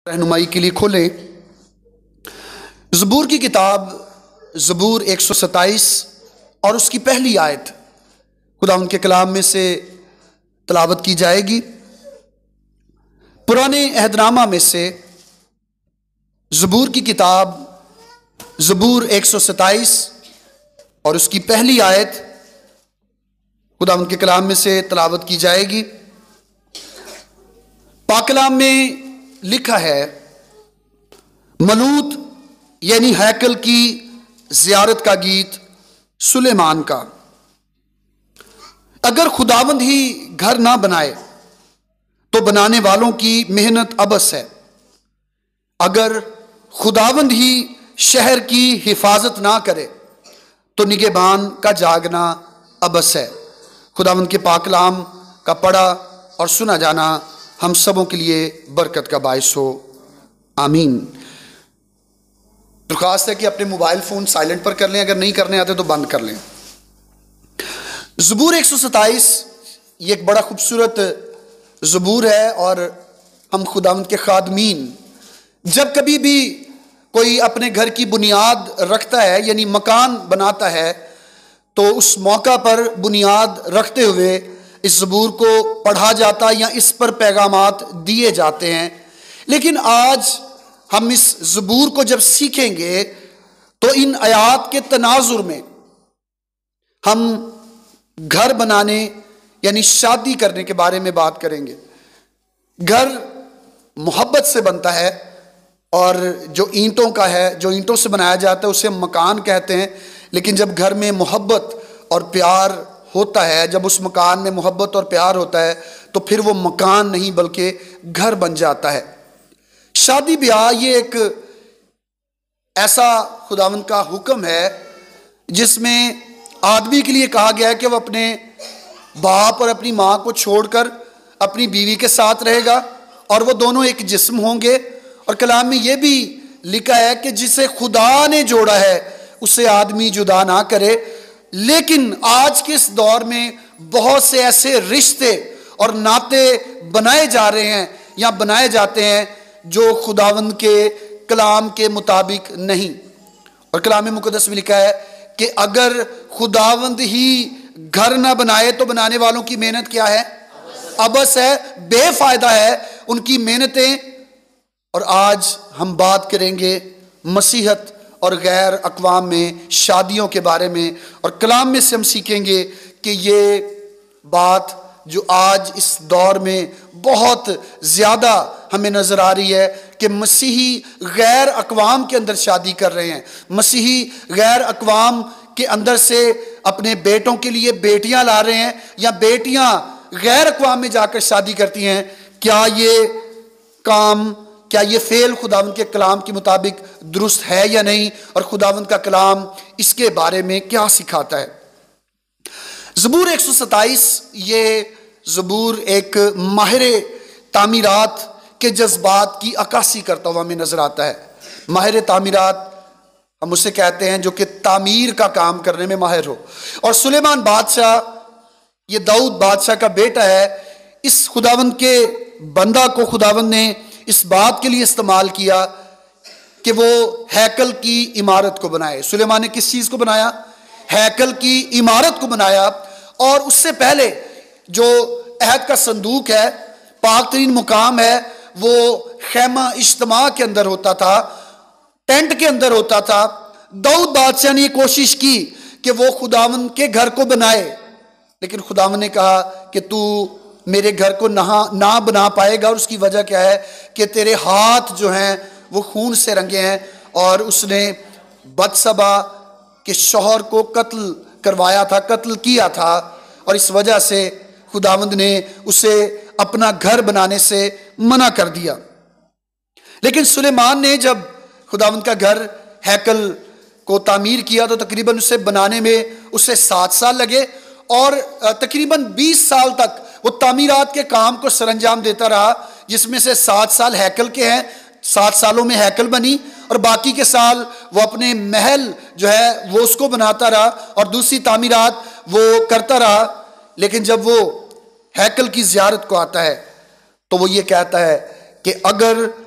رہنمائی کے لیے کھولیں زبور کی کتاب زبور 127 اور اس کی پہلی آیت خداوند کے کلام میں سے تلاوت کی جائے گی۔ پرانے عہد نامہ میں سے زبور کی کتاب زبور 127 اور اس کی پہلی آیت خداوند کے کلام میں سے تلاوت کی جائے گی۔ پاک کلام میں لکھا ہے، ملوت یعنی ہیکل کی زیارت کا گیت سلیمان کا۔ اگر خداوند ہی گھر نہ بنائے تو بنانے والوں کی محنت ابس ہے، اگر خداوند ہی شہر کی حفاظت نہ کرے تو نگہبان کا جاگنا ابس ہے۔ خداوند کے پاک کلام کا پڑھا اور سنا جانا ہم سبوں کے لیے برکت کا باعث ہو، آمین۔ درخواست ہے کہ اپنے موبائل فون سائلنٹ پر کر لیں، اگر نہیں کرنے آتے تو بند کر لیں۔ زبور 127 یہ ایک بڑا خوبصورت زبور ہے، اور ہم خداوند کے خادمین جب کبھی بھی کوئی اپنے گھر کی بنیاد رکھتا ہے یعنی مکان بناتا ہے تو اس موقع پر بنیاد رکھتے ہوئے اس زبور کو پڑھا جاتا یا اس پر پیغامات دیے جاتے ہیں۔ لیکن آج ہم اس زبور کو جب سیکھیں گے تو ان آیات کے تناظر میں ہم گھر بنانے یعنی شادی کرنے کے بارے میں بات کریں گے۔ گھر محبت سے بنتا ہے، اور جو اینٹوں کا ہے، جو اینٹوں سے بنایا جاتا ہے اسے ہم مکان کہتے ہیں، لیکن جب گھر میں محبت اور پیار ہوتا ہے، جب اس مکان میں محبت اور پیار ہوتا ہے تو پھر وہ مکان نہیں بلکہ گھر بن جاتا ہے۔ شادی بیاہ یہ ایک ایسا خداوند کا حکم ہے جس میں آدمی کے لیے کہا گیا ہے کہ وہ اپنے باپ اور اپنی ماں کو چھوڑ کر اپنی بیوی کے ساتھ رہے گا، اور وہ دونوں ایک جسم ہوں گے۔ اور کلام میں یہ بھی لکھا ہے کہ جسے خدا نے جوڑا ہے اسے آدمی جدا نہ کرے۔ لیکن آج کے اس دور میں بہت سے ایسے رشتے اور ناطے بنائے جا رہے ہیں یا بنائے جاتے ہیں جو خداوند کے کلام کے مطابق نہیں۔ اور کلام مقدس میں لکھا ہے کہ اگر خداوند ہی گھر نہ بنائے تو بنانے والوں کی محنت کیا ہے؟ ابس ہے، بے فائدہ ہے ان کی محنتیں۔ اور آج ہم بات کریں گے مسیحت اور غیر اقوام میں شادیوں کے بارے میں، اور کلام میں سے ہم سیکھیں گے کہ یہ بات جو آج اس دور میں بہت زیادہ ہمیں نظر آ رہی ہے کہ مسیحی غیر اقوام کے اندر شادی کر رہے ہیں، مسیحی غیر اقوام کے اندر سے اپنے بیٹوں کے لیے بیٹیاں لا رہے ہیں، یا بیٹیاں غیر اقوام میں جا کر شادی کرتی ہیں۔ کیا یہ فعل خداوند کے کلام کے مطابق درست ہے یا نہیں، اور خداوند کا کلام اس کے بارے میں کیا سکھاتا ہے؟ زبور 127 یہ زبور ایک ماہر تعمیرات کے جذبات کی عکاسی کرتا ہوا ہمیں نظر آتا ہے۔ ماہر تعمیرات ہم اسے کہتے ہیں جو کہ تعمیر کا کام کرنے میں ماہر ہو، اور سلیمان بادشاہ یہ داؤد بادشاہ کا بیٹا ہے۔ اس خداوند کے بندہ کو خداوند نے اس بات کے لیے استعمال کیا کہ وہ ہیکل کی عمارت کو بنائے۔ سلیمان نے کس چیز کو بنایا؟ ہیکل کی عمارت کو بنایا۔ اور اس سے پہلے جو عہد کا صندوق ہے، پاک ترین مقام ہے، وہ خیمہ اجتماع کے اندر ہوتا تھا، ٹینٹ کے اندر ہوتا تھا۔ داؤد بادشاہ نے یہ کوشش کی کہ وہ خداوند کے گھر کو بنائے، لیکن خداوند نے کہا کہ تو میرے گھر کو نہ بنا پائے گا، اور اس کی وجہ کیا ہے کہ تیرے ہاتھ جو ہیں وہ خون سے رنگے ہیں۔ اور اس نے بتسبا کے شوہر کو قتل کروایا تھا، قتل کیا تھا، اور اس وجہ سے خداوند نے اسے اپنا گھر بنانے سے منع کر دیا۔ لیکن سلیمان نے جب خداوند کا گھر ہیکل کو تعمیر کیا تو تقریباً اسے بنانے میں اسے 7 سال لگے، اور تقریباً 20 سال تک وہ تعمیرات کے کام کو سر انجام دیتا رہا، جس میں سے 7 سال ہیکل کے ہیں۔ 7 سالوں میں ہیکل بنی، اور باقی کے سال وہ اپنے محل جو ہے وہ اس کو بناتا رہا اور دوسری تعمیرات وہ کرتا رہا۔ لیکن جب وہ ہیکل کی زیارت کو آتا ہے تو وہ یہ کہتا ہے کہ اگر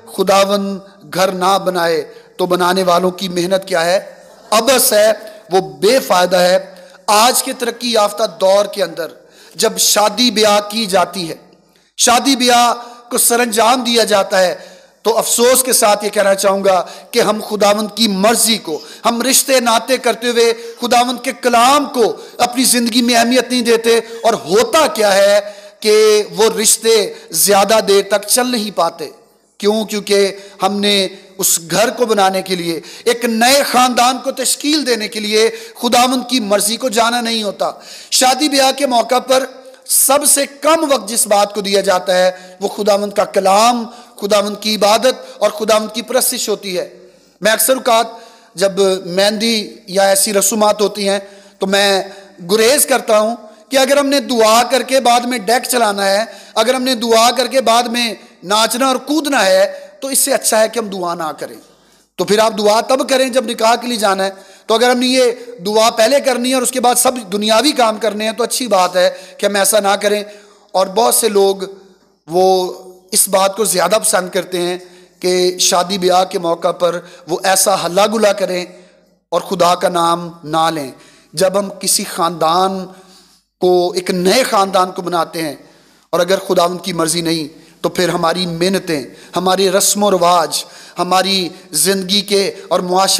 خداوند گھر نہ بنائے تو بنانے والوں کی محنت کیا ہے؟ ابس ہے، وہ بے فائدہ ہے۔ آج کے ترقی یافتہ دور کے اندر جب شادی بیاہ کی جاتی ہے، شادی بیاہ کو سر انجام دیا جاتا ہے، تو افسوس کے ساتھ یہ کہنا چاہوں گا کہ ہم خداوند کی مرضی کو، ہم رشتے ناطے کرتے ہوئے خداوند کے کلام کو اپنی زندگی میں اہمیت نہیں دیتے، اور ہوتا کیا ہے کہ وہ رشتے زیادہ دیر تک چل نہیں پاتے۔ کیوں؟ کیونکہ ہم نے اس گھر کو بنانے کے لیے، ایک نئے خاندان کو تشکیل دینے کے لیے خداوند کی مرضی کو جانا نہیں ہوتا۔ شادی بیاہ کے موقع پر سب سے کم وقت جس بات کو دیا جاتا ہے وہ خداوند کا کلام، خداوند کی عبادت اور خداوند کی پرستش ہوتی ہے۔ میں اکثر اوقات جب مہندی یا ایسی رسومات ہوتی ہیں تو میں گریز کرتا ہوں کہ اگر ہم نے دعا کر کے بعد میں ڈیک چلانا ہے، اگر ہم نے دعا کر کے بعد میں ناچنا اور کودنا ہے، تو اس سے اچھا ہے کہ ہم دعا نہ کریں۔ تو پھر آپ دعا تب کریں جب نکاح کے لیے جانا ہے۔ تو اگر ہم نے یہ دعا پہلے کرنی ہے اور اس کے بعد سب دنیاوی کام کرنے ہیں تو اچھی بات ہے کہ ہم ایسا نہ کریں۔ اور بہت سے لوگ وہ اس بات کو زیادہ پسند کرتے ہیں کہ شادی بیاہ کے موقع پر وہ ایسا ہلا گلا کریں اور خدا کا نام نہ لیں۔ جب ہم کسی خاندان کو، ایک نئے خاندان کو بناتے ہیں، اور اگر خداوند کی مرضی نہیں تو پھر ہماری محنتیں، ہماری رسم و رواج، ہماری زندگی کے اور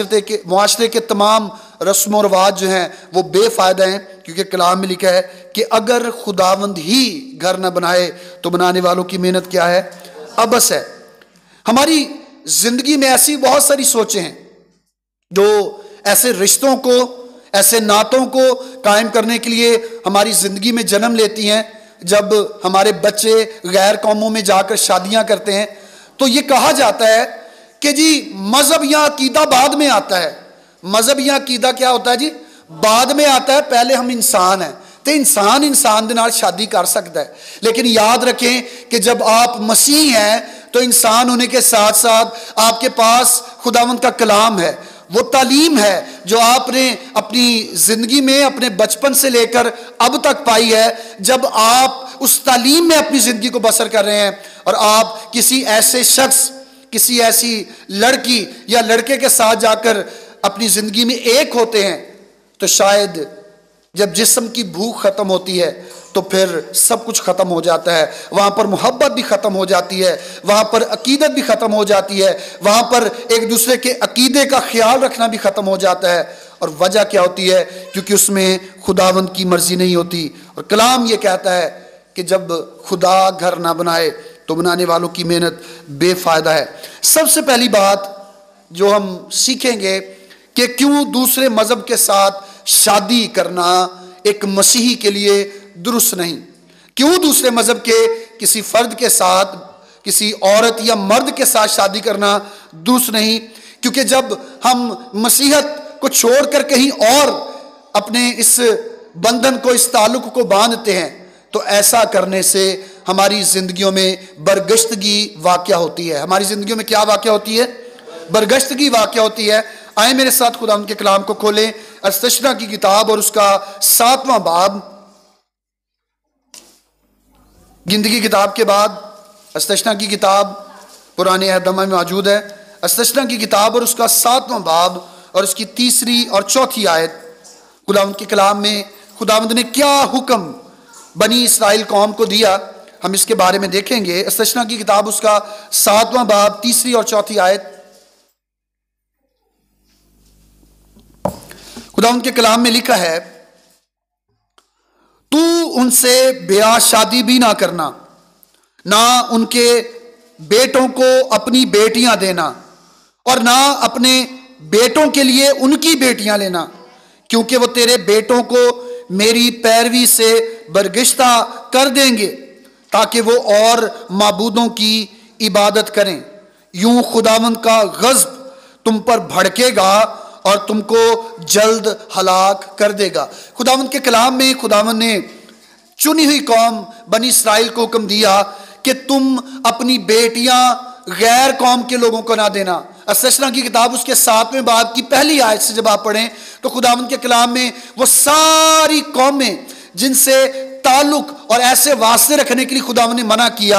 معاشرے کے تمام رسم و رواج جو ہیں وہ بے فائدہ ہیں، کیونکہ کلام میں لکھا ہے کہ اگر خداوند ہی گھر نہ بنائے تو بنانے والوں کی محنت کیا ہے؟ ابس ہے۔ ہماری زندگی میں ایسی بہت ساری سوچیں ہیں جو ایسے رشتوں کو، ایسے نعتوں کو قائم کرنے کے لیے ہماری زندگی میں جنم لیتی ہیں۔ جب ہمارے بچے غیر قوموں میں جا کر شادیاں کرتے ہیں تو یہ کہا جاتا ہے کہ جی مذہب یا عقیدہ بعد میں آتا ہے۔ مذہب یا عقیدہ کیا ہوتا ہے جی؟ بعد میں آتا ہے، پہلے ہم انسان ہیں۔ تو انسان دے نال شادی کر سکتا ہے، لیکن یاد رکھیں کہ جب آپ مسیح ہیں تو انسان ہونے کے ساتھ ساتھ آپ کے پاس خداوند کا کلام ہے، وہ تعلیم ہے جو آپ نے اپنی زندگی میں اپنے بچپن سے لے کر اب تک پائی ہے۔ جب آپ اس تعلیم میں اپنی زندگی کو بسر کر رہے ہیں اور آپ کسی ایسے شخص، کسی ایسی لڑکی یا لڑکے کے ساتھ جا کر اپنی زندگی میں ایک ہوتے ہیں، تو شاید جب جسم کی بھوک ختم ہوتی ہے تو پھر سب کچھ ختم ہو جاتا ہے۔ وہاں پر محبت بھی ختم ہو جاتی ہے، وہاں پر عقیدت بھی ختم ہو جاتی ہے، وہاں پر ایک دوسرے کے عقیدے کا خیال رکھنا بھی ختم ہو جاتا ہے۔ اور وجہ کیا ہوتی ہے؟ کیونکہ اس میں خداوند کی مرضی نہیں ہوتی۔ اور کلام یہ کہتا ہے کہ جب خدا گھر نہ بنائے تو بنانے والوں کی محنت بے فائدہ ہے۔ سب سے پہلی بات جو ہم سیکھیں گے کہ کیوں دوسرے مذہب کے ساتھ شادی کرنا ایک مسیحی کے لیے درست نہیں۔ کیوں دوسرے مذہب کے کسی فرد کے ساتھ، کسی عورت یا مرد کے ساتھ شادی کرنا درست نہیں؟ کیونکہ جب ہم مسیحت کو چھوڑ کر کہیں اور اپنے اس بندھن کو، اس تعلق کو باندھتے ہیں تو ایسا کرنے سے ہماری زندگیوں میں برگشتگی واقع ہوتی ہے۔ ہماری زندگیوں میں کیا واقع ہوتی ہے؟ برگشتگی واقع ہوتی ہے۔ آئیں میرے ساتھ خداوند کے کلام کو کھولیں، استشنا کی کتاب اور اس کا 7واں باب۔ گندگی کتاب کے بعد استشنا کی کتاب پرانے عہد میں موجود ہے۔ استشنا کی کتاب اور اس کا 7واں باب اور اس کی 3 اور 4 آیت، خداوند کے کلام میں خداوند نے کیا حکم بنی اسرائیل قوم کو دیا، ہم اس کے بارے میں دیکھیں گے۔ استشنا کی کتاب اس کا 7واں باب 3 اور 4 آیت۔ خداوند کے کلام میں لکھا ہے، تو ان سے بیاہ شادی بھی نہ کرنا، نہ ان کے بیٹوں کو اپنی بیٹیاں دینا، اور نہ اپنے بیٹوں کے لیے ان کی بیٹیاں لینا، کیونکہ وہ تیرے بیٹوں کو میری پیروی سے برگشتہ کر دیں گے تاکہ وہ اور معبودوں کی عبادت کریں۔ یوں خداوند کا غضب تم پر بھڑکے گا اور تم کو جلد ہلاک کر دے گا۔ خداوند کے کلام میں خداوند نے چنی ہوئی قوم بنی اسرائیل کو حکم دیا کہ تم اپنی بیٹیاں غیر قوم کے لوگوں کو نہ دینا۔ استشنا کی کتاب اس کے 7ویں باب کی پہلی آیت سے جب آپ پڑھیں تو خداوند کے کلام میں وہ ساری قومیں جن سے تعلق اور ایسے واسطے رکھنے کے لیے خداوند نے منع کیا،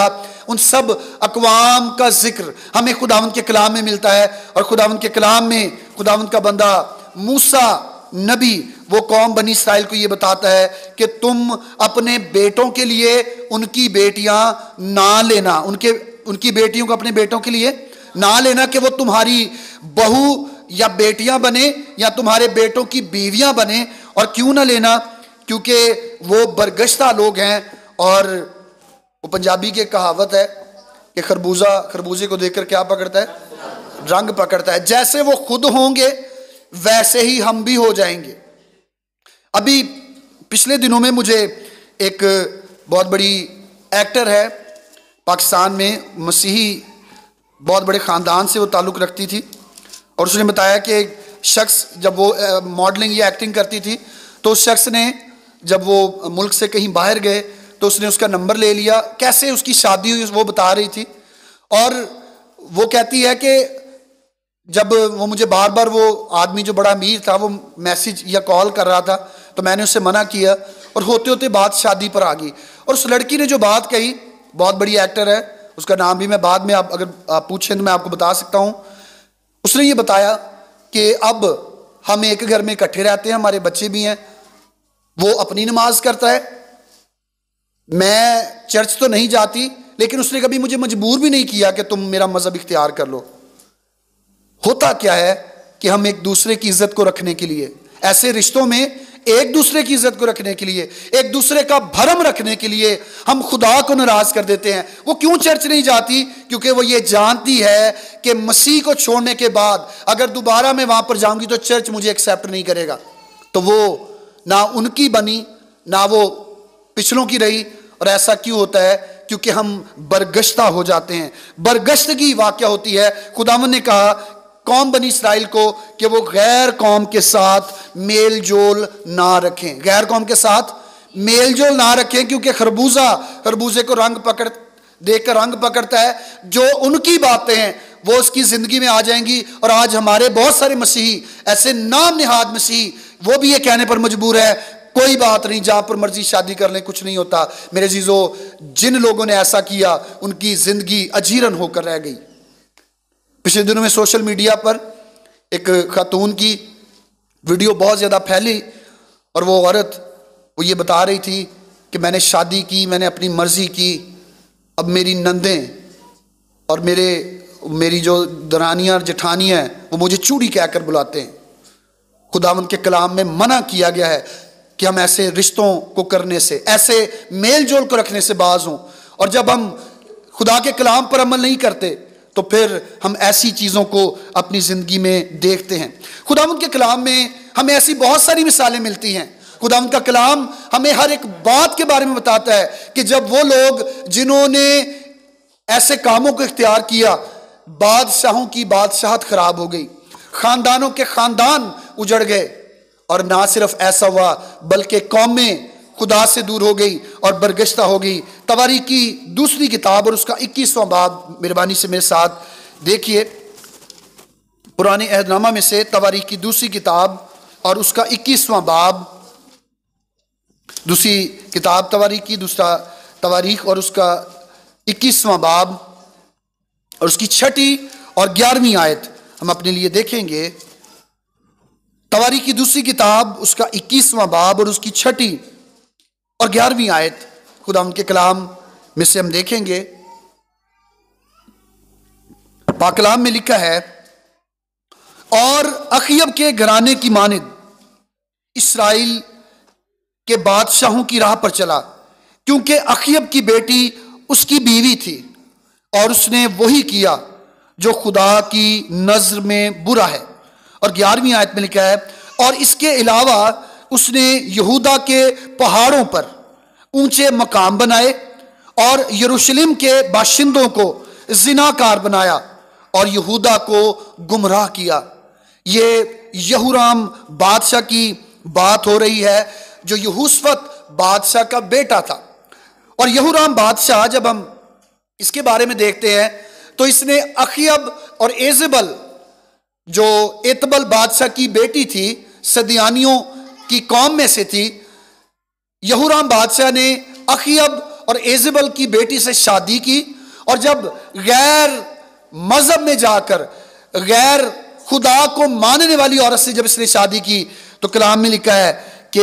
ان سب اقوام کا ذکر ہمیں خداوند کے کلام میں ملتا ہے، اور خداوند کے کلام میں خداوند کا بندہ موسیٰ نبی وہ قوم بنی اسرائیل کو یہ بتاتا ہے کہ تم اپنے بیٹوں کے لیے ان کی بیٹیاں نہ لینا، ان کی بیٹیوں کو اپنے بیٹوں کے لیے نہ لینا کہ وہ تمہاری بہو یا بیٹیاں بنے یا تمہارے بیٹوں کی بیویاں بنے۔ اور کیوں نہ لینا؟ کیونکہ وہ برگشتہ لوگ ہیں، اور وہ پنجابی کی کہاوت ہے کہ خربوزے کو دیکھ کر کیا پکڑتا ہے؟ رنگ پکڑتا ہے۔ جیسے وہ خود ہوں گے ویسے ہی ہم بھی ہو جائیں گے۔ ابھی پچھلے دنوں میں مجھے ایک بہت بڑی ایکٹر ہے پاکستان میں، مسیحی بہت بڑے خاندان سے وہ تعلق رکھتی تھی، اور اس نے بتایا کہ ایک شخص جب وہ ماڈلنگ یا ایکٹنگ کرتی تھی تو اس شخص نے جب وہ ملک سے کہیں باہر گئے تو اس نے اس کا نمبر لے لیا، کیسے اس کی شادی ہوئی وہ بتا رہی تھی، اور وہ کہتی ہے کہ جب وہ مجھے بار بار وہ آدمی جو بڑا امیر تھا وہ میسج یا کال کر رہا تھا تو میں نے اس سے منع کیا، اور ہوتے ہوتے بات شادی پر آ گئی۔ اور اس لڑکی نے جو بات کہی، بہت بڑی ایکٹر ہے، اس کا نام بھی میں بعد میں اگر آپ پوچھیں تو میں آپ کو بتا سکتا ہوں۔ اس نے یہ بتایا کہ اب ہم ایک گھر میں اکٹھے رہتے ہیں، ہمارے بچے بھی ہیں، وہ اپنی نماز کرتا ہے، میں چرچ تو نہیں جاتی، لیکن اس نے کبھی مجھے مجبور بھی نہیں کیا کہ تم میرا مذہب اختیار کر لو۔ ہوتا کیا ہے کہ ہم ایک دوسرے کی عزت کو رکھنے کے لیے، ایسے رشتوں میں ایک دوسرے کی عزت کو رکھنے کے لیے، ایک دوسرے کا بھرم رکھنے کے لیے ہم خدا کو ناراض کر دیتے ہیں۔ وہ کیوں چرچ نہیں جاتی؟ کیونکہ وہ یہ جانتی ہے کہ مسیح کو چھوڑنے کے بعد اگر دوبارہ میں وہاں پر جاؤں گی تو چرچ مجھے ایکسیپٹ نہیں کرے گا۔ تو وہ نہ ان کی بنی نہ وہ پچھلوں کی رہی۔ اور ایسا کیوں ہوتا ہے؟ کیونکہ ہم برگشتہ ہو جاتے ہیں، برگشتگی واقع ہوتی ہے۔ خداوند نے کہا قوم بنی اسرائیل کو کہ وہ غیر قوم کے ساتھ میل جول نہ رکھیں، غیر قوم کے ساتھ میل جول نہ رکھیں، کیونکہ خربوزے کو دیکھ کر رنگ پکڑتا ہے۔ جو ان کی باتیں ہیں وہ اس کی زندگی میں آ جائیں گی۔ اور آج ہمارے بہت سارے مسیحی ایسے نام نہاد مسیحی وہ بھی یہ کہنے پر مجبور ہے کوئی بات نہیں، جہاں پر مرضی شادی کر لیں، کچھ نہیں ہوتا۔ میرے عزیزو، جن لوگوں نے ایسا کیا ان کی زندگی اجیرن ہو کر رہ گئی۔ پچھلے دنوں میں سوشل میڈیا پر ایک خاتون کی ویڈیو بہت زیادہ پھیلی، اور وہ عورت وہ یہ بتا رہی تھی کہ میں نے شادی کی، میں نے اپنی مرضی کی، اب میری نندیں اور میری جو درانیاں اور جٹھانیاں ہیں وہ مجھے چوڑی کہہ کر بلاتے ہیں۔ خداوند کے کلام میں منع کیا گیا ہے کہ ہم ایسے رشتوں کو کرنے سے، ایسے میل جول کو رکھنے سے باز ہوں، اور جب ہم خدا کے کلام پر عمل نہیں کرتے تو پھر ہم ایسی چیزوں کو اپنی زندگی میں دیکھتے ہیں۔ خداوند کے کلام میں ہمیں ایسی بہت ساری مثالیں ملتی ہیں۔ خداوند کا کلام ہمیں ہر ایک بات کے بارے میں بتاتا ہے کہ جب وہ لوگ جنہوں نے ایسے کاموں کو اختیار کیا، بادشاہوں کی بادشاہت خراب ہو گئی، خاندانوں کے خاندان اجڑ گئے، اور نہ صرف ایسا ہوا بلکہ قومیں خدا سے دور ہو گئی اور برگشتہ ہو گئی۔ تواریخ کی دوسری کتاب اور اس کا 21واں باب مہربانی سے میرے ساتھ دیکھیے، پرانے عہد نامہ میں سے تواریخ کی دوسری کتاب اور اس کا 21واں باب، دوسری کتاب تواریخ کی دوسرا تواریخ اور اس کا 21واں باب اور اس کی 6 اور 11ویں آیت ہم اپنے لیے دیکھیں گے۔ تواریخ کی دوسری کتاب اس کا 21واں باب اور اس کی 6 اور 11ویں آیت خدا ان کے کلام میں سے ہم دیکھیں گے۔ پاک کلام میں لکھا ہے، اور اخیب کے گھرانے کی مانند اسرائیل کے بادشاہوں کی راہ پر چلا، کیونکہ اخیب کی بیٹی اس کی بیوی تھی، اور اس نے وہی کیا جو خدا کی نظر میں برا ہے۔ اور 11ویں آیت میں لکھا ہے، اور اس کے علاوہ اس نے یہودا کے پہاڑوں پر اونچے مقام بنائے اور یروشلم کے باشندوں کو زناکار بنایا اور یہودا کو گمراہ کیا۔ یہ یہورام بادشاہ کی بات ہو رہی ہے جو یہوشفت بادشاہ کا بیٹا تھا۔ اور یہورام بادشاہ جب ہم اس کے بارے میں دیکھتے ہیں تو اس نے اخیب اور ایزبل جو ایتبل بادشاہ کی بیٹی تھی، سدیانیوں کی قوم میں سے تھی، یہورام بادشاہ نے اخیب اور ایزبل کی بیٹی سے شادی کی اور جب غیر مذہب میں جا کر غیر خدا کو ماننے والی عورت سے جب اس نے شادی کی تو کلام میں لکھا ہے کہ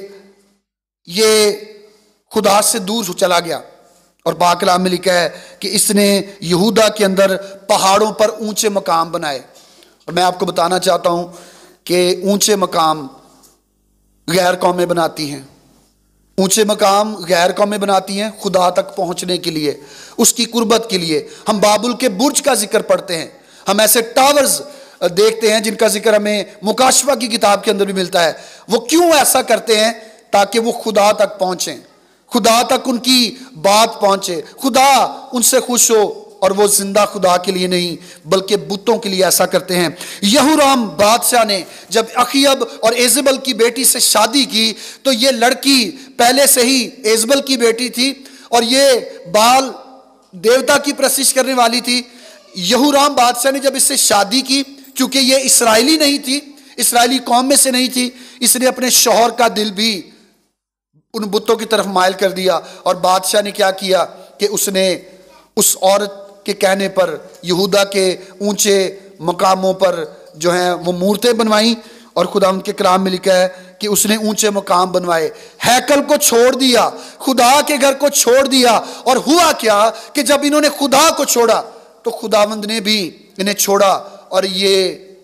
یہ خدا سے دور چلا گیا، اور پاک کلام میں لکھا ہے کہ اس نے یہودا کے اندر پہاڑوں پر اونچے مقام بنائے۔ اور میں آپ کو بتانا چاہتا ہوں کہ اونچے مقام غیر قومیں بناتی ہیں، اونچے مقام غیر قومیں بناتی ہیں خدا تک پہنچنے کے لیے، اس کی قربت کے لیے۔ ہم بابل کے برج کا ذکر پڑھتے ہیں، ہم ایسے ٹاورز دیکھتے ہیں جن کا ذکر ہمیں مکاشفہ کی کتاب کے اندر بھی ملتا ہے۔ وہ کیوں ایسا کرتے ہیں؟ تاکہ وہ خدا تک پہنچیں، خدا تک ان کی بات پہنچے، خدا ان سے خوش ہو، اور وہ زندہ خدا کے لیے نہیں بلکہ بتوں کے لیے ایسا کرتے ہیں۔ یہورام بادشاہ نے جب اخیب اور ایزبل کی بیٹی سے شادی کی تو یہ لڑکی پہلے سے ہی ایزبل کی بیٹی تھی اور یہ بال دیوتا کی پرستش کرنے والی تھی۔ یہورام بادشاہ نے جب اس سے شادی کی، چونکہ یہ اسرائیلی نہیں تھی، اسرائیلی قوم میں سے نہیں تھی، اس نے اپنے شوہر کا دل بھی ان بتوں کی طرف مائل کر دیا، اور بادشاہ نے کیا کیا کہ اس نے اس عورت کے کہنے پر یہودا کے اونچے مقاموں پر جو ہیں وہ مورتیں بنوائیں، اور خدا ان کے کلام میں لکھا ہے کہ اس نے اونچے مقام بنوائے، ہیکل کو چھوڑ دیا، خدا کے گھر کو چھوڑ دیا۔ اور ہوا کیا کہ جب انہوں نے خدا کو چھوڑا تو خداوند نے بھی انہیں چھوڑا اور یہ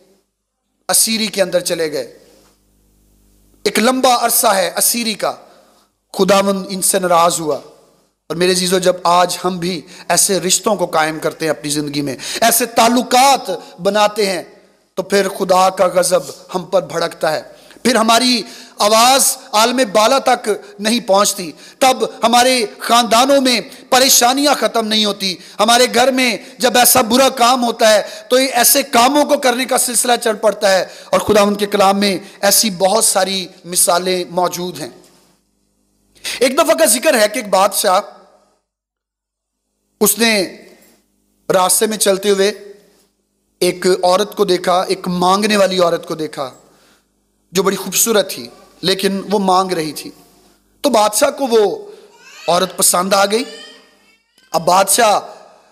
اسیری کے اندر چلے گئے۔ ایک لمبا عرصہ ہے اسیری کا، خداوند ان سے ناراض ہوا۔ اور میرے عزیزو، جب آج ہم بھی ایسے رشتوں کو قائم کرتے ہیں اپنی زندگی میں، ایسے تعلقات بناتے ہیں، تو پھر خدا کا غضب ہم پر بھڑکتا ہے، پھر ہماری آواز عالم بالا تک نہیں پہنچتی، تب ہمارے خاندانوں میں پریشانیاں ختم نہیں ہوتی، ہمارے گھر میں جب ایسا برا کام ہوتا ہے تو ایسے کاموں کو کرنے کا سلسلہ چل پڑتا ہے۔ اور خداوند کے کلام میں ایسی بہت ساری مثالیں موجود ہیں۔ ایک دفعہ کا ذکر ہے کہ ایک بادشاہ، اس نے راستے میں چلتے ہوئے ایک عورت کو دیکھا، ایک مانگنے والی عورت کو دیکھا جو بڑی خوبصورت تھی لیکن وہ مانگ رہی تھی۔ تو بادشاہ کو وہ عورت پسند آ گئی۔ اب بادشاہ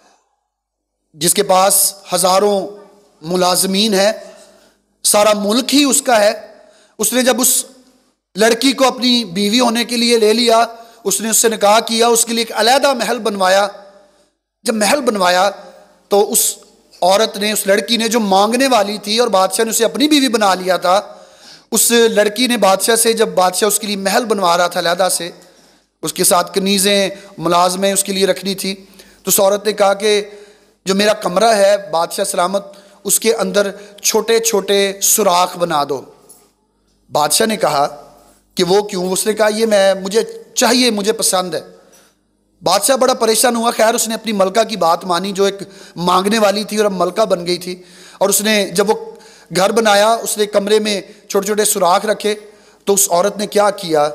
جس کے پاس ہزاروں ملازمین ہیں، سارا ملک ہی اس کا ہے، اس نے جب اس لڑکی کو اپنی بیوی ہونے کے لیے لے لیا، اس نے اس سے نکاح کیا، اس کے لیے ایک علیحدہ محل بنوایا۔ جب محل بنوایا تو اس عورت نے، اس لڑکی نے جو مانگنے والی تھی اور بادشاہ نے اسے اپنی بیوی بنا لیا تھا، اس لڑکی نے بادشاہ سے، جب بادشاہ اس کے لیے محل بنوا رہا تھا علیحدہ سے، اس کے ساتھ کنیزیں ملازمیں اس کے لیے رکھنی تھی، تو اس عورت نے کہا کہ جو میرا کمرہ ہے بادشاہ سلامت، اس کے اندر چھوٹے چھوٹے سوراخ بنا دو۔ بادشاہ نے کہا کہ وہ کیوں؟ اس نے کہا یہ مجھے چاہیے، مجھے پسند ہے۔ بادشاہ بڑا پریشان ہوا، خیر اس نے اپنی ملکہ کی بات مانی جو ایک مانگنے والی تھی اور اب ملکہ بن گئی تھی، اور اس نے جب وہ گھر بنایا، اس نے کمرے میں چھوٹے چھوٹے سوراخ رکھے۔ تو اس عورت نے کیا کیا،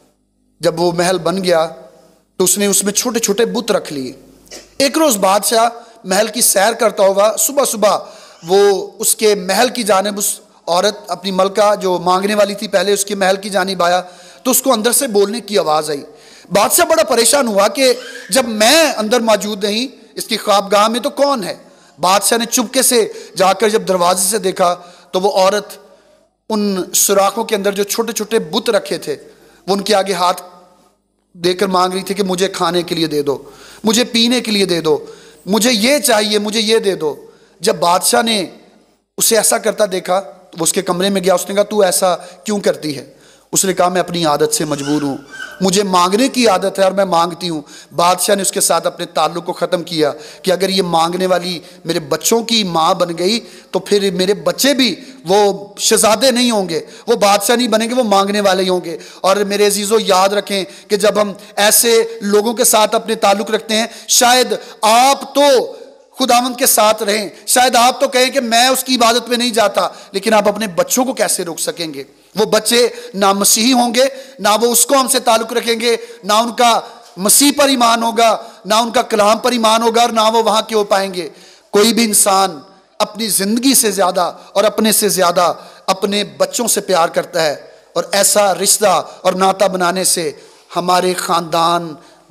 جب وہ محل بن گیا تو اس نے اس میں چھوٹے چھوٹے بت رکھ لیے۔ ایک روز بادشاہ محل کی سیر کرتا ہوا، صبح صبح وہ اس کے محل کی جانب، اس عورت اپنی ملکہ جو مانگنے والی تھی پہلے، اس کے محل کی جانب آیا تو اس کو اندر سے بولنے کی آواز آئی۔ بادشاہ بڑا پریشان ہوا کہ جب میں اندر موجود نہیں، اس کی خوابگاہ میں تو کون ہے؟ بادشاہ نے چپکے سے جا کر جب دروازے سے دیکھا تو وہ عورت ان سوراخوں کے اندر جو چھوٹے چھوٹے بت رکھے تھے وہ ان کے آگے ہاتھ دے کر مانگ رہی تھی کہ مجھے کھانے کے لیے دے دو، مجھے پینے کے لیے دے دو، مجھے یہ چاہیے، مجھے یہ دے دو۔ جب بادشاہ نے اسے ایسا کرتا دیکھا تو وہ اس کے کمرے میں گیا، اس نے کہا تو ایسا کیوں کرتی ہے؟ اس نے کہا میں اپنی عادت سے مجبور ہوں، مجھے مانگنے کی عادت ہے اور میں مانگتی ہوں۔ بادشاہ نے اس کے ساتھ اپنے تعلق کو ختم کیا کہ اگر یہ مانگنے والی میرے بچوں کی ماں بن گئی تو پھر میرے بچے بھی وہ شہزادے نہیں ہوں گے، وہ بادشاہ نہیں بنیں گے، وہ مانگنے والے ہی ہوں گے۔ اور میرے عزیزو یاد رکھیں کہ جب ہم ایسے لوگوں کے ساتھ اپنے تعلق رکھتے ہیں، شاید آپ تو خداوند کے ساتھ رہیں، شاید آپ تو کہیں کہ میں اس کی عبادت میں نہیں جاتا، لیکن آپ اپنے بچوں کو کیسے روک سکیں گے؟ وہ بچے نہ مسیحی ہوں گے، نہ وہ اس قوم سے تعلق رکھیں گے، نہ ان کا مسیح پر ایمان ہوگا، نہ ان کا کلام پر ایمان ہوگا، اور نہ وہ وہاں کے ہو پائیں گے۔ کوئی بھی انسان اپنی زندگی سے زیادہ اور اپنے سے زیادہ اپنے بچوں سے پیار کرتا ہے، اور ایسا رشتہ اور ناطہ بنانے سے ہمارے خاندان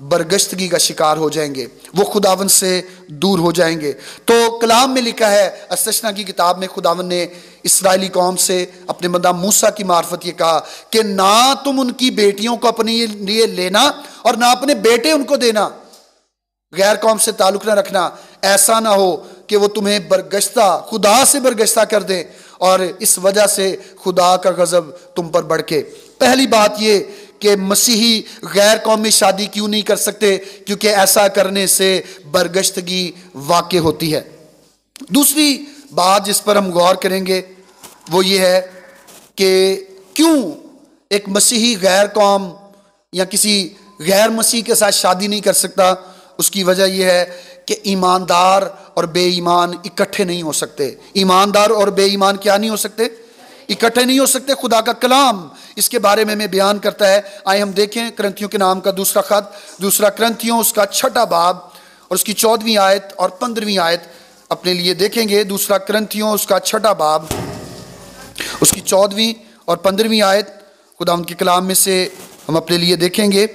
برگشتگی کا شکار ہو جائیں گے، وہ خداوند سے دور ہو جائیں گے۔ تو کلام میں لکھا ہے، استثنا کی کتاب میں خداوند نے اسرائیلی قوم سے اپنے بندہ موسیٰ کی معرفت یہ کہا کہ نہ تم ان کی بیٹیوں کو اپنے لیے لینا اور نہ اپنے بیٹے ان کو دینا، غیر قوم سے تعلق نہ رکھنا، ایسا نہ ہو کہ وہ تمہیں برگشتہ، خدا سے برگشتہ کر دیں اور اس وجہ سے خدا کا غضب تم پر بڑھے۔ پہلی بات یہ کہ مسیحی غیر قومی شادی کیوں نہیں کر سکتے؟ کیونکہ ایسا کرنے سے برگشتگی واقع ہوتی ہے۔ دوسری بات جس پر ہم غور کریں گے وہ یہ ہے کہ کیوں ایک مسیحی غیر قوم یا کسی غیر مسیح کے ساتھ شادی نہیں کر سکتا؟ اس کی وجہ یہ ہے کہ ایماندار اور بے ایمان اکٹھے نہیں ہو سکتے۔ ایماندار اور بے ایمان کیا نہیں ہو سکتے؟ اکٹھے نہیں ہو سکتے۔ خدا کا کلام اس کے بارے میں بیان کرتا ہے۔ آئے ہم دیکھیں کرنتھیوں کے نام کا دوسرا خط، دوسرا کرنتھیوں اس کا 6 باب اور اس کی 14ویں آیت اور 15ویں آیت اپنے لیے دیکھیں گے۔ دوسرا کرنتھیوں اس کا 6 باب اس کی 14ویں اور 15ویں آیت خدا ان کے کلام میں سے ہم اپنے لیے دیکھیں گے۔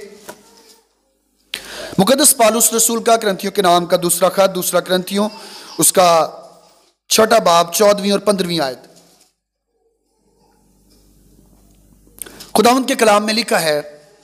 مقدس پالوس رسول کا کرنتھیوں کے نام کا دوسرا خط، دوسرا کرنتھیوں اس کا 6 باب 14ویں اور 15ویں آیت۔ خداوند کے کلام میں لکھا ہے،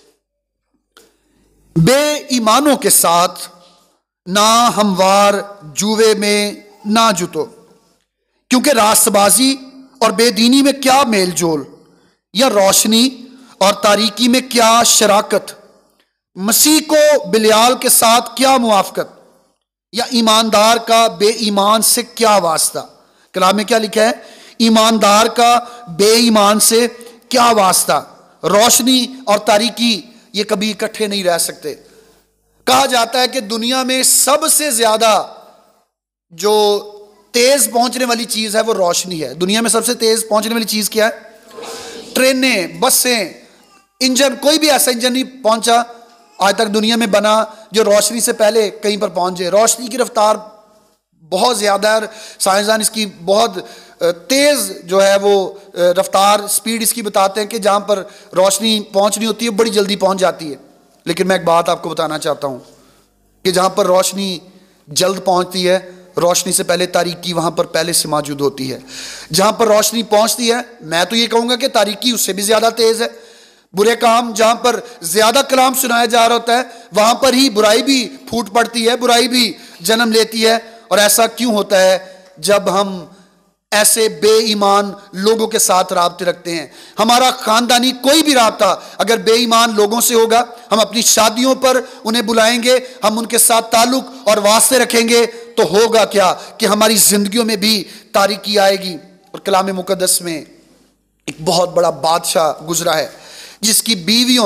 بے ایمانوں کے ساتھ نہ ہموار جوے میں نہ جتو، کیونکہ راست بازی اور بے دینی میں کیا میل جول، یا روشنی اور تاریکی میں کیا شراکت، مسیح کو بلیال کے ساتھ کیا موافقت، یا ایماندار کا بے ایمان سے کیا واسطہ۔ کلام میں کیا لکھا ہے؟ ایماندار کا بے ایمان سے کیا واسطہ۔ روشنی اور تاریکی یہ کبھی اکٹھے نہیں رہ سکتے۔ کہا جاتا ہے کہ دنیا میں سب سے زیادہ جو تیز پہنچنے والی چیز ہے وہ روشنی ہے۔ دنیا میں سب سے تیز پہنچنے والی چیز کیا ہے؟ ٹرینیں، بسیں، انجن، کوئی بھی ایسا انجن نہیں پہنچا آج تک دنیا میں بنا جو روشنی سے پہلے کہیں پر پہنچ جائے۔ روشنی کی رفتار بہت زیادہ ہے، سائنسدان اس کی بہت تیز جو ہے وہ رفتار، سپیڈ اس کی بتاتے ہیں کہ جہاں پر روشنی پہنچنی ہوتی ہے بڑی جلدی پہنچ جاتی ہے۔ لیکن میں ایک بات آپ کو بتانا چاہتا ہوں کہ جہاں پر روشنی جلد پہنچتی ہے، روشنی سے پہلے تاریکی وہاں پر پہلے سے موجود ہوتی ہے۔ جہاں پر روشنی پہنچتی ہے، میں تو یہ کہوں گا کہ تاریکی اس سے بھی زیادہ تیز ہے۔ برے کام جہاں پر زیادہ کلام سنایا جا رہا ہوتا ہے وہاں پر ہی برائی بھی پھوٹ پڑتی ہے، برائی بھی جنم لیتی ہے۔ اور ایسا کیوں ہوتا ہے؟ جب ہم ایسے بے ایمان لوگوں کے ساتھ رابطے رکھتے ہیں۔ ہمارا خاندانی کوئی بھی رابطہ اگر بے ایمان لوگوں سے ہوگا، ہم اپنی شادیوں پر انہیں بلائیں گے، ہم ان کے ساتھ تعلق اور واسطے رکھیں گے، تو ہوگا کیا کہ ہماری زندگیوں میں بھی تاریکی آئے گی۔ اور کلام مقدس میں ایک بہت بڑا بادشاہ گزرا ہے جس کی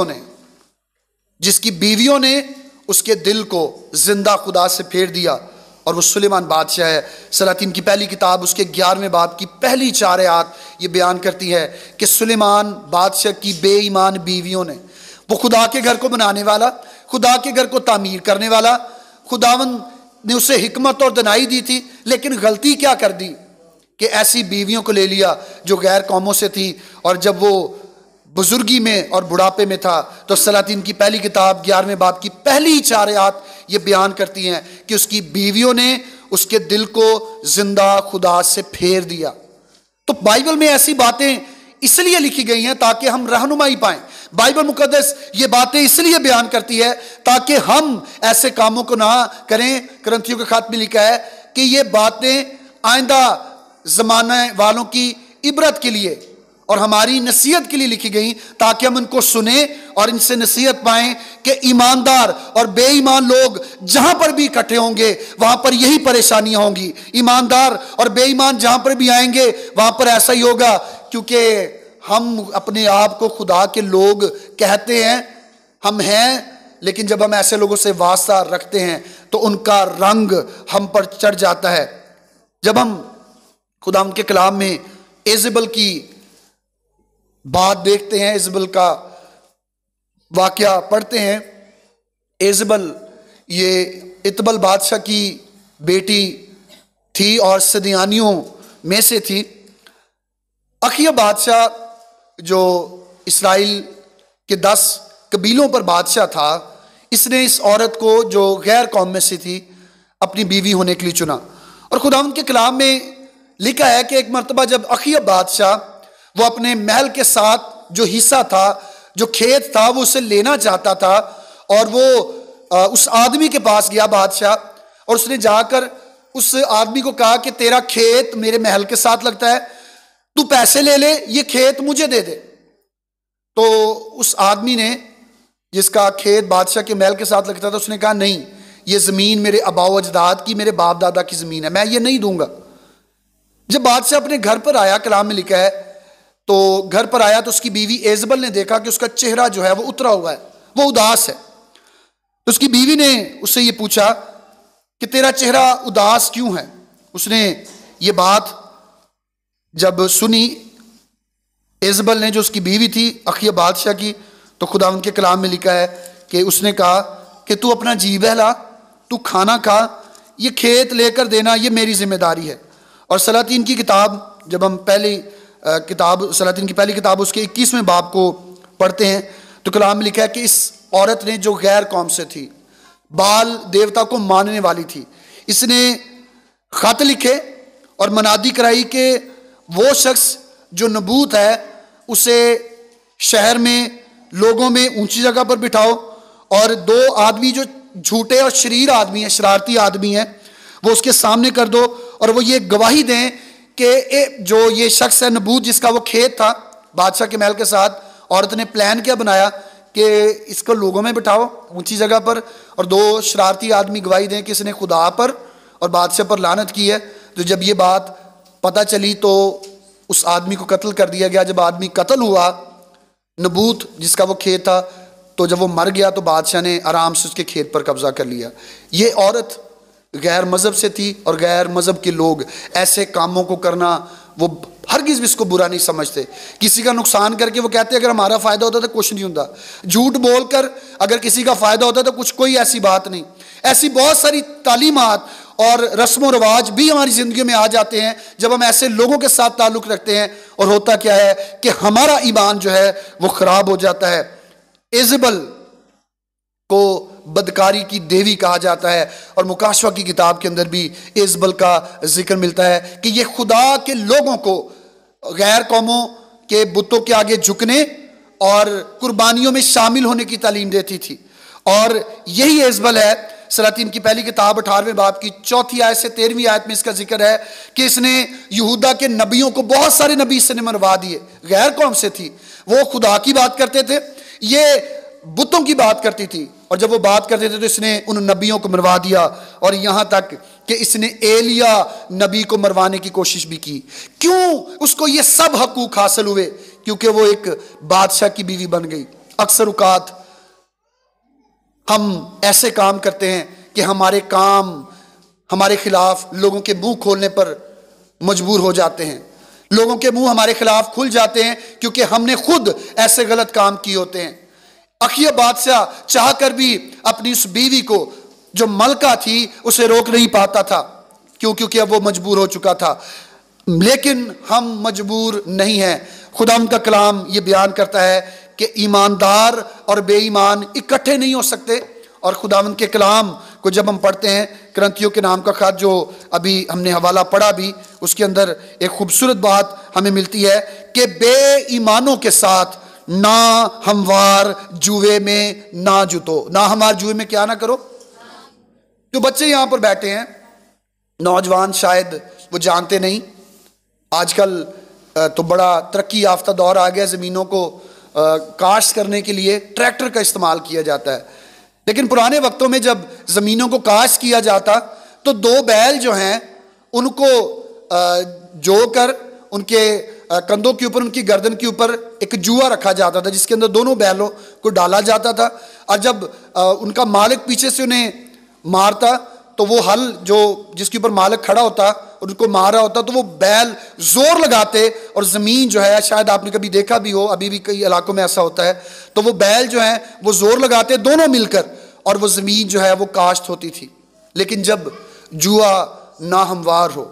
بیویوں نے اس کے دل کو زندہ خدا سے پھیر دیا، اور وہ سلیمان بادشاہ ہے۔ سلاطین کی پہلی کتاب اس کے 11ویں باب کی پہلی 4 آیات یہ بیان کرتی ہے کہ سلیمان بادشاہ کی بے ایمان بیویوں نے، وہ خدا کے گھر کو بنانے والا، خدا کے گھر کو تعمیر کرنے والا، خداوند نے اسے حکمت اور دانائی دی تھی، لیکن غلطی کیا کر دی کہ ایسی بیویوں کو لے لیا جو غیر قوموں سے تھی۔ اور جب وہ بزرگی میں اور بڑھاپے میں تھا تو سلاطین کی پہلی کتاب 11ویں باب کی پہلی 4 آیات یہ بیان کرتی ہیں کہ اس کی بیویوں نے اس کے دل کو زندہ خدا سے پھیر دیا۔ تو بائبل میں ایسی باتیں اس لیے لکھی گئی ہیں تاکہ ہم رہنمائی پائیں۔ بائبل مقدس یہ باتیں اس لیے بیان کرتی ہے تاکہ ہم ایسے کاموں کو نہ کریں۔ کرنتھیوں کے خط میں لکھا ہے کہ یہ باتیں آئندہ زمانے والوں کی عبرت کے لیے اور ہماری نصیحت کے لیے لکھی گئیں تاکہ ہم ان کو سنیں اور ان سے نصیحت پائیں کہ ایماندار اور بے ایمان لوگ جہاں پر بھی اکٹھے ہوں گے وہاں پر یہی پریشانیاں ہوں گی۔ ایماندار اور بے ایمان جہاں پر بھی آئیں گے وہاں پر ایسا ہی ہوگا، کیونکہ ہم اپنے آپ کو خدا کے لوگ کہتے ہیں، ہم ہیں، لیکن جب ہم ایسے لوگوں سے واسطہ رکھتے ہیں تو ان کا رنگ ہم پر چڑھ جاتا ہے۔ جب ہم خدا ان کے کلام میں ایزبل کی بات دیکھتے ہیں، ایزبل کا واقعہ پڑھتے ہیں، ایزبل یہ اتبل بادشاہ کی بیٹی تھی اور سدیانیوں میں سے تھی۔ اخیا بادشاہ جو اسرائیل کے 10 قبیلوں پر بادشاہ تھا، اس نے اس عورت کو جو غیر قوم میں سے تھی اپنی بیوی ہونے کے لیے چنا. اور خداوند کے کلام میں لکھا ہے کہ ایک مرتبہ جب اخیب بادشاہ وہ اپنے محل کے ساتھ جو حصہ تھا، جو کھیت تھا، وہ اسے لینا چاہتا تھا، اور وہ اس آدمی کے پاس گیا بادشاہ، اور اس نے جا کر اس آدمی کو کہا کہ تیرا کھیت میرے محل کے ساتھ لگتا ہے، تو پیسے لے لے، یہ کھیت مجھے دے دے. تو اس آدمی نے، جس کا کھیت بادشاہ کے محل کے ساتھ لگتا تھا، اس نے کہا نہیں، یہ زمین میرے آباء و اجداد کی، میرے باپ دادا کی زمین ہے، میں یہ نہیں دوں گا. جب بادشاہ اپنے گھر پر آیا، کلام میں لکھا ہے، تو گھر پر آیا تو اس کی بیوی ایزبل نے دیکھا کہ اس کا چہرہ جو ہے وہ اترا ہوا ہے، وہ اداس ہے. تو اس کی بیوی نے اس سے یہ پوچھا کہ تیرا چہرہ اداس کیوں ہے؟ اس نے یہ بات جب سنی، ایزبل نے، جو اس کی بیوی تھی اخیب بادشاہ کی، تو خداوند کے کلام میں لکھا ہے کہ اس نے کہا کہ تو اپنا جی بہلا، تو کھانا کھا، یہ کھیت لے کر دینا یہ میری ذمہ داری ہے. اور سلاطین کی کتاب، جب ہم سلاطین کی پہلی کتاب اس کے 21ویں باب کو پڑھتے ہیں تو کلام میں لکھا ہے کہ اس عورت نے، جو غیر قوم سے تھی، بال دیوتا کو ماننے والی تھی، اس نے خط لکھے اور منادی کرائی کہ وہ شخص جو نبوت ہے اسے شہر میں لوگوں میں اونچی جگہ پر بٹھاؤ، اور 2 آدمی جو جھوٹے اور شریر آدمی ہیں، شرارتی آدمی ہیں، وہ اس کے سامنے کر دو، اور وہ یہ گواہی دیں کہ جو یہ شخص ہے نبوت، جس کا وہ کھیت تھا بادشاہ کے محل کے ساتھ، عورت نے پلان کیا بنایا کہ اس کو لوگوں میں بٹھاؤ اونچی جگہ پر، اور 2 شرارتی آدمی گواہی دیں کہ اس نے خدا پر اور بادشاہ پر لعنت کی ہے. تو جب یہ بات پتہ چلی تو اس آدمی کو قتل کر دیا گیا. جب آدمی قتل ہوا، نبوت جس کا وہ کھیت تھا، تو جب وہ مر گیا تو بادشاہ نے آرام سے اس کے کھیت پر قبضہ کر لیا. یہ عورت غیر مذہب سے تھی، اور غیر مذہب کے لوگ ایسے کاموں کو کرنا وہ ہرگز بھی اس کو برا نہیں سمجھتے. کسی کا نقصان کر کے وہ کہتے ہیں اگر ہمارا فائدہ ہوتا تو کچھ نہیں ہوتا. جھوٹ بول کر اگر کسی کا فائدہ ہوتا تو کوئی ایسی بات نہیں. ایسی بہت ساری تعلیمات اور رسم و رواج بھی ہماری زندگی میں آ جاتے ہیں جب ہم ایسے لوگوں کے ساتھ تعلق رکھتے ہیں، اور ہوتا کیا ہے کہ ہمارا ایمان جو ہے وہ خراب ہو جاتا ہے. ایزبل کو بدکاری کی دیوی کہا جاتا ہے، اور مکاشفہ کی کتاب کے اندر بھی ایزبل کا ذکر ملتا ہے کہ یہ خدا کے لوگوں کو غیر قوموں کے بتوں کے آگے جھکنے اور قربانیوں میں شامل ہونے کی تعلیم دیتی تھی. اور یہی ایزبل ہے. سلاطین کی پہلی کتاب 18ویں باب کی 4 آیت سے 13ویں آیت میں اس کا ذکر ہے کہ اس نے یہودا کے نبیوں کو، بہت سارے نبی اس نے مروا دیے. غیر قوم سے تھی، وہ خدا کی بات کرتے تھے، یہ بتوں کی بات کرتی تھی، اور جب وہ بات کرتے تھے تو اس نے ان نبیوں کو مروا دیا، اور یہاں تک کہ اس نے ایلیا نبی کو مروانے کی کوشش بھی کی. کیوں اس کو یہ سب حقوق حاصل ہوئے؟ کیونکہ وہ ایک بادشاہ کی بیوی بن گئی. اکثر اوقات ہم ایسے کام کرتے ہیں کہ ہمارے کام ہمارے خلاف لوگوں کے منہ کھولنے پر مجبور ہو جاتے ہیں. لوگوں کے منہ ہمارے خلاف کھل جاتے ہیں کیونکہ ہم نے خود ایسے غلط کام کیے ہوتے ہیں. اخیب بادشاہ چاہ کر بھی اپنی اس بیوی کو جو ملکہ تھی اسے روک نہیں پاتا تھا، کیونکہ اب وہ مجبور ہو چکا تھا. لیکن ہم مجبور نہیں ہیں. خداوند کا کلام یہ بیان کرتا ہے کہ ایماندار اور بے ایمان اکٹھے نہیں ہو سکتے. اور خداوند کے کلام کو جب ہم پڑھتے ہیں، کرنتھیوں کے نام کا خط جو ابھی ہم نے حوالہ پڑھا بھی، اس کے اندر ایک خوبصورت بات ہمیں ملتی ہے کہ بے ایمانوں کے ساتھ نہ ہموار جوئے میں نہ جتو. نہ ہموار جوئے میں کیا نہ کرو. جو بچے یہاں پر بیٹھے ہیں، نوجوان شاید وہ جانتے نہیں، آج کل تو بڑا ترقی یافتہ دور آ گیا، زمینوں کو کاشت کرنے کے لیے ٹریکٹر کا استعمال کیا جاتا ہے. لیکن پرانے وقتوں میں جب زمینوں کو کاشت کیا جاتا تو 2 بیل جو ہیں ان کو جو کر ان کے کندھوں کے اوپر، ان کی گردن کے اوپر ایک جوا رکھا جاتا تھا جس کے اندر دونوں بیلوں کو ڈالا جاتا تھا، اور جب ان کا مالک پیچھے سے انہیں مارتا تو وہ ہل جو جس کے اوپر مالک کھڑا ہوتا اور ان کو مار رہا ہوتا تو وہ بیل زور لگاتے اور زمین جو ہے، شاید آپ نے کبھی دیکھا بھی ہو، ابھی بھی کئی علاقوں میں ایسا ہوتا ہے، تو وہ بیل جو ہیں وہ زور لگاتے دونوں مل کر، اور وہ زمین جو ہے وہ کاشت ہوتی تھی. لیکن جب جوا ناہموار ہو،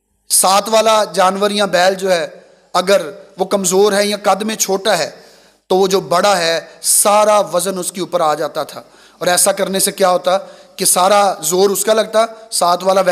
ساتھ والا جانور یا بیل جو ہے اگر وہ کمزور ہے یا قد میں چھوٹا ہے تو وہ جو بڑا ہے سارا وزن اس کے اوپر آ جاتا تھا، اور ایسا کرنے سے کیا ہوتا کہ سارا زور اس کا لگتا، ساتھ والا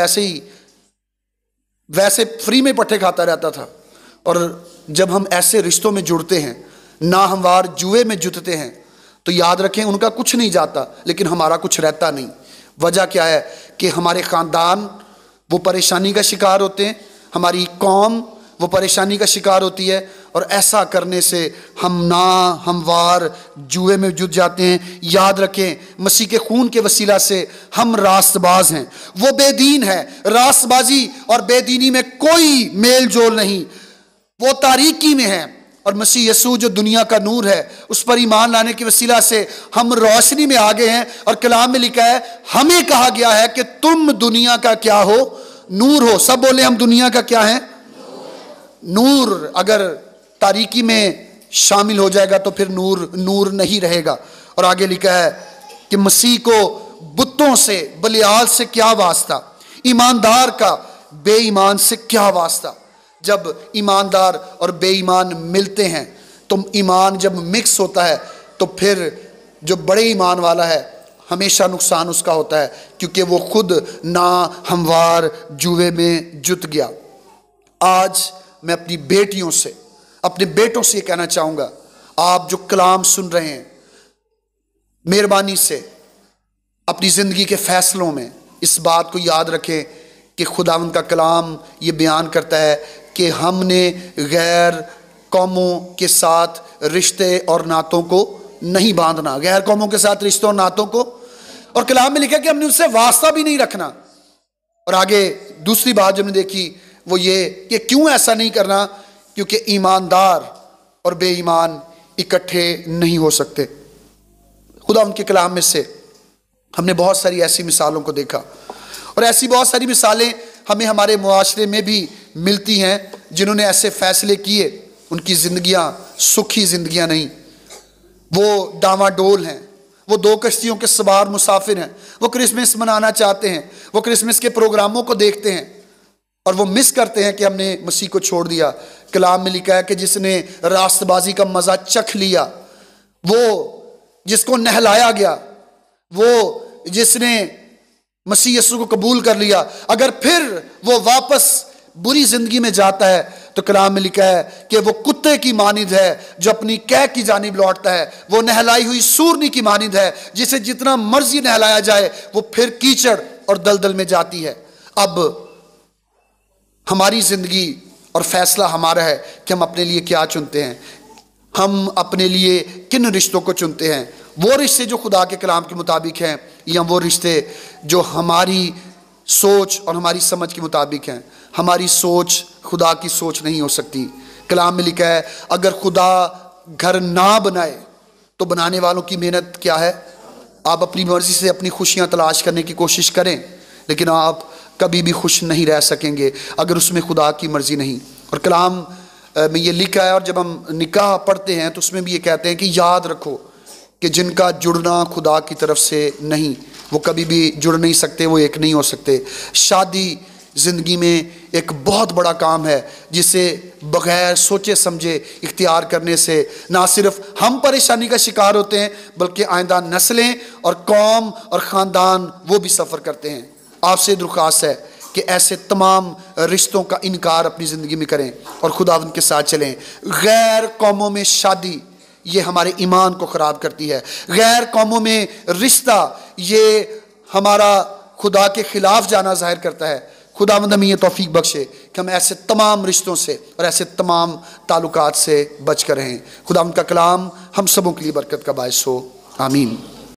ویسے فری میں پٹھے کھاتا رہتا تھا۔ اور جب ہم ایسے رشتوں میں جڑتے ہیں، ناہموار جوئے میں جتتے ہیں، تو یاد رکھیں ان کا کچھ نہیں جاتا لیکن ہمارا کچھ رہتا نہیں۔ وجہ کیا ہے کہ ہمارے خاندان وہ پریشانی کا شکار ہوتے ہیں، ہماری قوم وہ پریشانی کا شکار ہوتی ہے، اور ایسا کرنے سے ہم ہموار جوئے میں جت جاتے ہیں۔ یاد رکھیں مسیح کے خون کے وسیلہ سے ہم راست باز ہیں، وہ بے دین ہے۔ راست بازی اور بے دینی میں کوئی میل جول نہیں، وہ تاریکی میں ہے، اور مسیح یسوع جو دنیا کا نور ہے اس پر ایمان لانے کے وسیلہ سے ہم روشنی میں آگے ہیں۔ اور کلام میں لکھا ہے ہمیں کہا گیا ہے کہ تم دنیا کا کیا ہو؟ نور ہو۔ سب بولے ہم دنیا کا کیا ہیں؟ نور۔ اگر تاریکی میں شامل ہو جائے گا تو پھر نور نہیں رہے گا۔ اور آگے لکھا ہے کہ مسیح کو بتوں سے بلیال سے کیا واسطہ، ایماندار کا بے ایمان سے کیا واسطہ۔ جب ایماندار اور بے ایمان ملتے ہیں تو ایمان جب مکس ہوتا ہے تو پھر جو بڑے ایمان والا ہے ہمیشہ نقصان اس کا ہوتا ہے، کیونکہ وہ خود نا ہموار جوئے میں جت گیا۔ آج میں اپنی بیٹیوں سے، اپنے بیٹوں سے یہ کہنا چاہوں گا، آپ جو کلام سن رہے ہیں، مہربانی سے اپنی زندگی کے فیصلوں میں اس بات کو یاد رکھیں کہ خداوند کا کلام یہ بیان کرتا ہے کہ ہم نے غیر قوموں کے ساتھ رشتے اور ناتوں کو نہیں باندھنا، غیر قوموں کے ساتھ رشتوں اور ناتوں کو، اور کلام میں لکھا کہ ہم نے ان سے واسطہ بھی نہیں رکھنا۔ اور آگے دوسری بات جو ہم نے دیکھی وہ یہ کہ کیوں ایسا نہیں کرنا، کیونکہ ایماندار اور بے ایمان اکٹھے نہیں ہو سکتے۔ خدا ان کے کلام میں سے ہم نے بہت ساری ایسی مثالوں کو دیکھا، اور ایسی بہت ساری مثالیں ہمیں ہمارے معاشرے میں بھی ملتی ہیں جنہوں نے ایسے فیصلے کیے، ان کی زندگیاں سکھی زندگیاں نہیں، وہ ڈاواں ڈول ہیں، وہ دو کشتیوں کے سوار مسافر ہیں، وہ کرسمس منانا چاہتے ہیں، وہ کرسمس کے پروگراموں کو دیکھتے ہیں اور وہ مس کرتے ہیں کہ ہم نے مسیح کو چھوڑ دیا۔ کلام میں لکھا ہے کہ جس نے راست بازی کا مزہ چکھ لیا، وہ جس کو نہلایا گیا، وہ جس نے مسیح یسوع کو قبول کر لیا، اگر پھر وہ واپس بری زندگی میں جاتا ہے تو کلام میں لکھا ہے کہ وہ کتے کی مانند ہے جو اپنی قے کی جانب لوٹتا ہے، وہ نہلائی ہوئی سورنی کی مانند ہے جسے جتنا مرضی نہلایا جائے وہ پھر کیچڑ اور دلدل میں جاتی ہے۔ اب ہماری زندگی اور فیصلہ ہمارا ہے کہ ہم اپنے لیے کیا چنتے ہیں، ہم اپنے لیے کن رشتوں کو چنتے ہیں، وہ رشتے جو خدا کے کلام کے مطابق ہیں یا وہ رشتے جو ہماری سوچ اور ہماری سمجھ کے مطابق ہیں۔ ہماری سوچ خدا کی سوچ نہیں ہو سکتی۔ کلام میں لکھا ہے اگر خدا گھر نہ بنائے تو بنانے والوں کی محنت کیا ہے؟ آپ اپنی مرضی سے اپنی خوشیاں تلاش کرنے کی کوشش کریں لیکن آپ کبھی بھی خوش نہیں رہ سکیں گے اگر اس میں خدا کی مرضی نہیں۔ اور کلام میں یہ لکھا ہے، اور جب ہم نکاح پڑھتے ہیں تو اس میں بھی یہ کہتے ہیں کہ یاد رکھو کہ جن کا جڑنا خدا کی طرف سے نہیں وہ کبھی بھی جڑ نہیں سکتے، وہ ایک نہیں ہو سکتے۔ شادی زندگی میں ایک بہت بڑا کام ہے جسے بغیر سوچے سمجھے اختیار کرنے سے نہ صرف ہم پریشانی کا شکار ہوتے ہیں بلکہ آئندہ نسلیں اور قوم اور خاندان وہ بھی سفر کرتے ہیں۔ آپ سے درخواست ہے کہ ایسے تمام رشتوں کا انکار اپنی زندگی میں کریں اور خداوند کے ساتھ چلیں۔ غیر قوموں میں شادی یہ ہمارے ایمان کو خراب کرتی ہے، غیر قوموں میں رشتہ یہ ہمارا خدا کے خلاف جانا ظاہر کرتا ہے۔ خداوند ہمیں یہ توفیق بخشے کہ ہم ایسے تمام رشتوں سے اور ایسے تمام تعلقات سے بچ کر رہیں۔ خداوند کا کلام ہم سبوں کے لیے برکت کا باعث ہو، آمین۔